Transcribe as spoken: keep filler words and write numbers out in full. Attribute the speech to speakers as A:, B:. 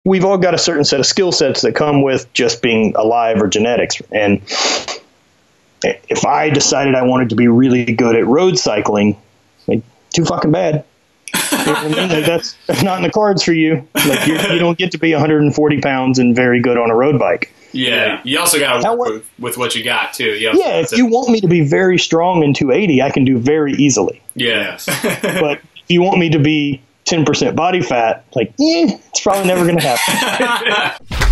A: we've all got a certain set of skill sets that come with just being alive or genetics. And if I decided I wanted to be really good at road cycling, like, too fucking bad. You know what I mean? Like, that's, that's not in the cards for you. Like, you, you don't get to be one hundred forty pounds and very good on a road bike.
B: Yeah, you also got to work with, with what you got, too. You
A: yeah, if to, you want me to be very strong in two eighty, I can do very easily.
B: Yeah.
A: But if you want me to be ten percent body fat, like, eh, it's probably never going to happen.